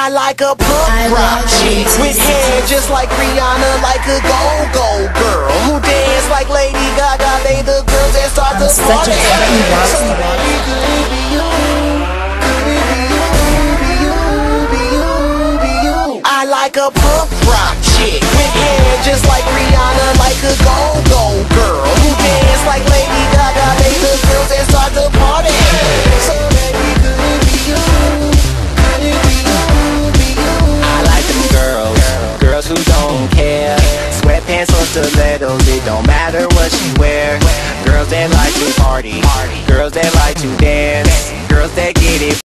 I like a punk rock chick with hair just like Rihanna, like a go-go girl who dance like Lady Gaga. They the girls that start to party. So baby, could it be you? Could it be you? Be you? Be you? I like a punk rock chick with hair just like Rihanna, like a go-go girl who dance like Lady Gaga. They the girls that start to party. So baby, could it be you? Could it be you? Be you? I like them girls who don't care. Sweatpants or stilettos, it don't matter what she wear. Girls that like to party, girls that like to dance, girls that get it